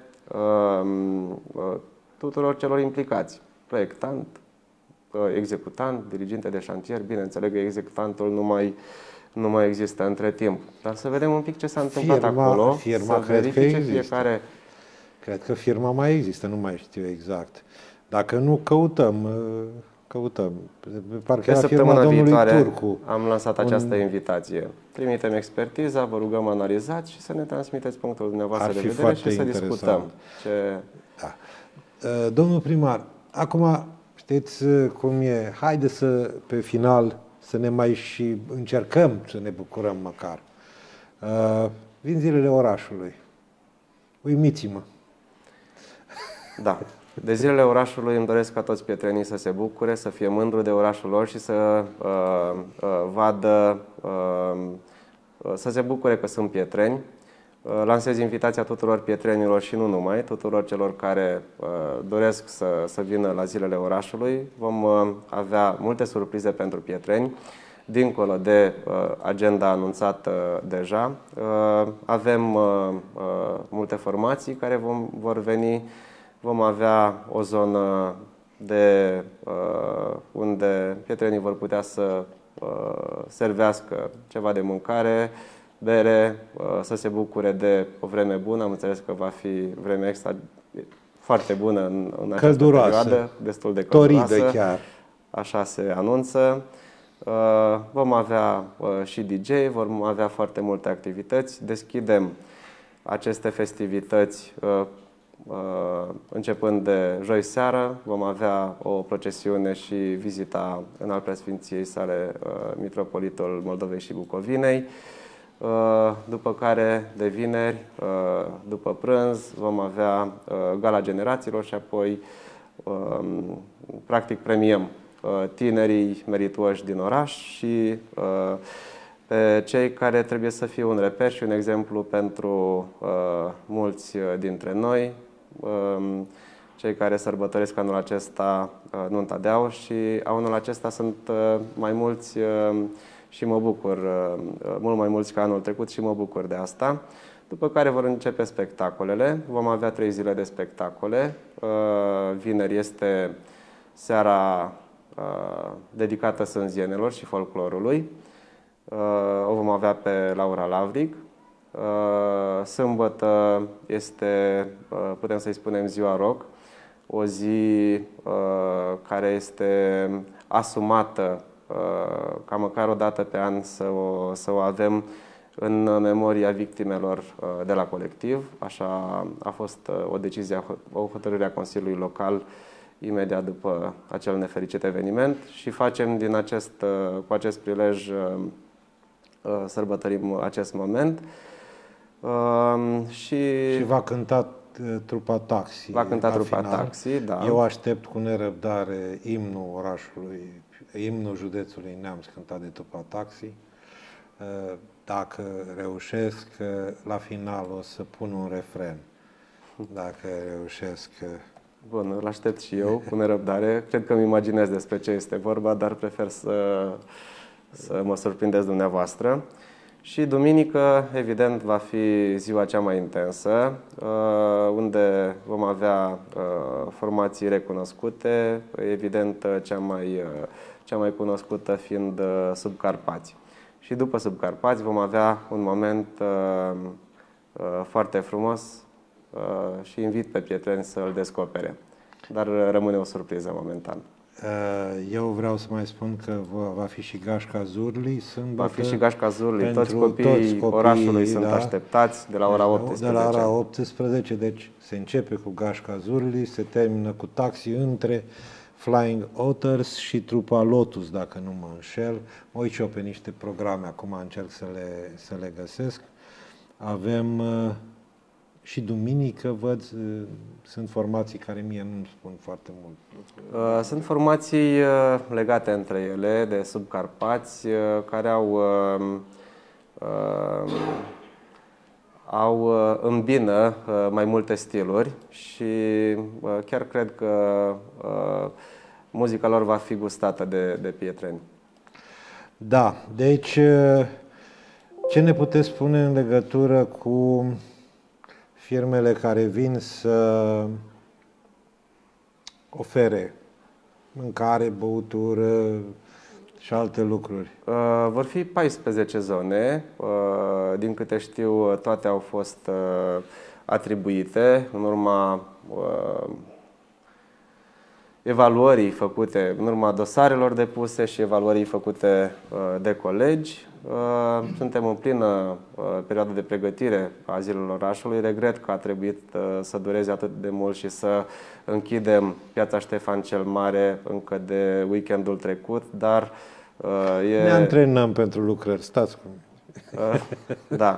tuturor celor implicați. Proiectant, executant, diriginte de șantier. Bine, înțeleg că executantul nu mai există între timp. Dar să vedem un pic ce s-a întâmplat acolo. Firma să verifice fiecare. Cred că firma mai există, nu mai știu exact. Dacă nu, căutăm. Parcă de săptămâna viitoare Turcu. Am lansat această invitație. Trimitem expertiza, vă rugăm analizați și să ne transmiteți punctul dumneavoastră de vedere și să discutăm. Da. Domnul primar, acum știți cum e. Haide să, pe final, să ne mai și încercăm să ne bucurăm măcar. Vin zilele orașului. Uimiți-mă. Da. De zilele orașului îmi doresc ca toți pietrenii să se bucure, să fie mândru de orașul lor și să vadă, să se bucure că sunt pietreni. Lansez invitația tuturor pietrenilor și nu numai, tuturor celor care doresc să vină la zilele orașului. Vom avea multe surprize pentru pietreni, dincolo de agenda anunțată deja. Avem multe formații care vor veni. Vom avea o zonă unde pietrenii vor putea să servească ceva de mâncare, bere, să se bucure de o vreme bună. Am înțeles că va fi vreme foarte bună în această perioadă, destul de călduroasă. Toridă chiar. Așa se anunță. Vom avea și DJ, vom avea foarte multe activități. Deschidem aceste festivități începând de joi seară. Vom avea o procesiune și vizita în al preasfinției sale Mitropolitul Moldovei și Bucovinei. după care de vineri, după prânz, vom avea gala generațiilor și apoi practic premiem tinerii merituoși din oraș și pe cei care trebuie să fie un reper și un exemplu pentru mulți dintre noi, cei care sărbătoresc anul acesta nunta de aur, și anul acesta sunt mai mulți și mă bucur, mult mai mulți ca anul trecut și mă bucur de asta. După care vor începe spectacolele. Vom avea 3 zile de spectacole. Vineri este seara dedicată sânzienelor și folclorului. O vom avea pe Laura Lavrig. Sâmbătă este, putem să-i spunem, ziua rock, o zi care este asumată ca măcar o dată pe an să o avem în memoria victimelor de la colectiv. Așa a fost o decizie, o hotărâre a Consiliului Local imediat după acel nefericit eveniment și facem cu acest prilej sărbătorim acest moment. Și va cânta trupa Taxi. Va cânta trupa Taxi, da. Eu aștept cu nerăbdare imnul orașului, imnul județului Neamț cântat de trupa Taxi. Dacă reușesc, la final o să pun un refren. Dacă reușesc... Bun, îl aștept și eu cu nerăbdare. Cred că îmi imaginez despre ce este vorba, dar prefer să mă surprindeți dumneavoastră. Și duminică, evident, va fi ziua cea mai intensă, unde vom avea formații recunoscute, evident cea mai cunoscută fiind Subcarpați. Și după Subcarpați vom avea un moment foarte frumos și invit pe prietenii să îl descopere. Dar rămâne o surpriză momentan. Eu vreau să mai spun că va fi și Gașca Zurli sâmbătă. Va fi și Gașca Zurli. Toți copiii orașului sunt așteptați de la ora 18. De la ora 18, deci se începe cu Gașca Zurli, se termină cu Taxi între Flying Otters și trupa Lotus, dacă nu mă înșel. Mă uit și eu pe niște programe, acum încerc să le găsesc. Avem și duminică, văd, sunt formații care mie nu-mi spun foarte mult. Sunt formații legate între ele, de Subcarpați, care îmbină mai multe stiluri și chiar cred că muzica lor va fi gustată de pietreni. Da, deci ce ne puteți spune în legătură cu firmele care vin să ofere mâncare, băutură și alte lucruri? Vor fi 14 zone. Din câte știu, toate au fost atribuite în urma evaluării făcute, în urma dosarelor depuse și evaluării făcute de colegi. Suntem în plină perioadă de pregătire a zilelor orașului. Regret că a trebuit să dureze atât de mult și să închidem Piața Ștefan cel Mare încă de weekendul trecut, dar ne antrenăm pentru lucrări, stați cu da.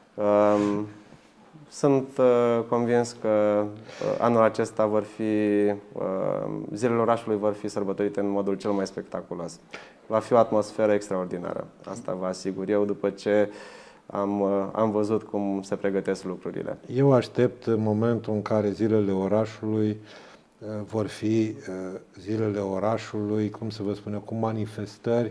Sunt convins că anul acesta zilele orașului vor fi sărbătorite în modul cel mai spectaculos. Va fi o atmosferă extraordinară. Asta vă asigur eu, după ce am văzut cum se pregătesc lucrurile. Eu aștept momentul în care zilele orașului vor fi zilele orașului, cum să vă spun eu, cu manifestări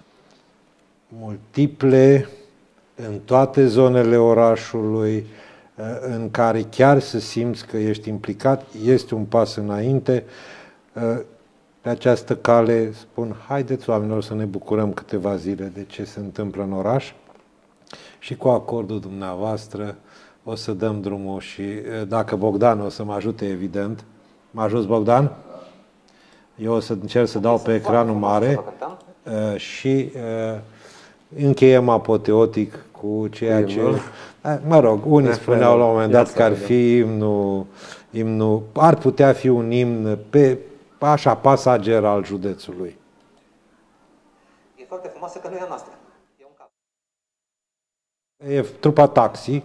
multiple în toate zonele orașului, în care chiar să simți că ești implicat, este un pas înainte. Pe această cale spun, haideți oamenilor să ne bucurăm câteva zile de ce se întâmplă în oraș și cu acordul dumneavoastră o să dăm drumul și dacă Bogdan o să mă ajute, evident. Mă ajuți, Bogdan? Eu o să încerc să dau pe ecranul mare și încheiem apoteotic cu ceea ce... Mă rog, unii spuneau la un moment dat că ar fi imnul, ar putea fi un imn așa pasager al județului. E foarte frumoasă că nu e a noastră. E trupa Taxi.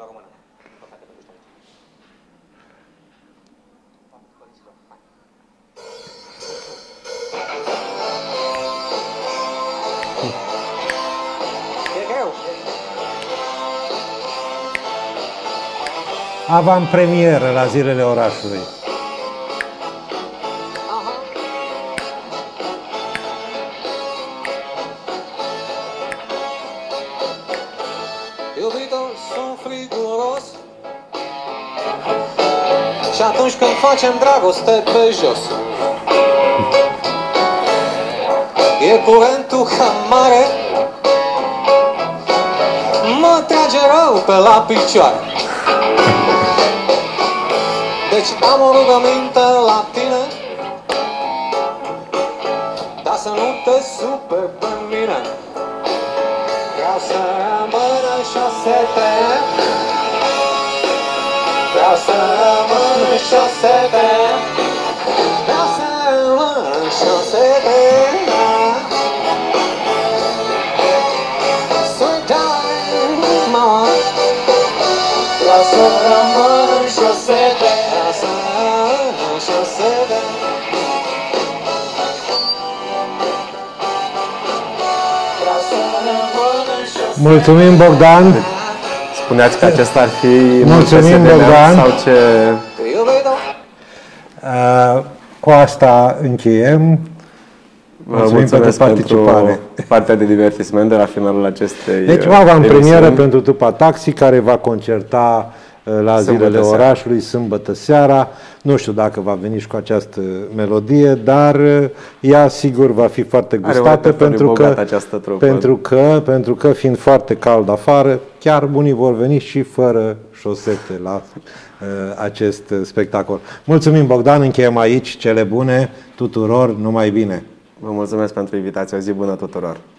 Avant-premieră la Zilele Orașului. Iubito, sunt friguros și atunci când facem dragoste pe jos e curentul cam mare, mă trage rău pe la picioare. Deci am o rugăminte la tine, dar să nu te superi pe mine. Vreau să rămână șosete, vreau să rămână șosete, vreau să rămână șosete. Sweet mama, vreau să rămână șosete, vreau să rămână șosete. Mulțumim, Bogdan! Spuneați că acesta ar fi Mulțumim, Bogdan! Sau ce... Cu asta încheiem. Mulțumim pentru participare. Partea de divertisment de la finalul acestei Deci am premieră pentru trupa Taxi, care va concerta la Zilele Orașului, sâmbătă seara. Nu știu dacă va veni și cu această melodie, dar ea sigur va fi foarte gustată pentru că fiind foarte cald afară, chiar unii vor veni și fără șosete la acest spectacol. Mulțumim, Bogdan, încheiem aici. Cele bune tuturor, numai bine! Vă mulțumesc pentru invitație, o zi bună tuturor!